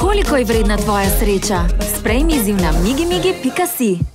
Koliko je vredna tvoja sreča? Sprejmi izziv na migimigi.si.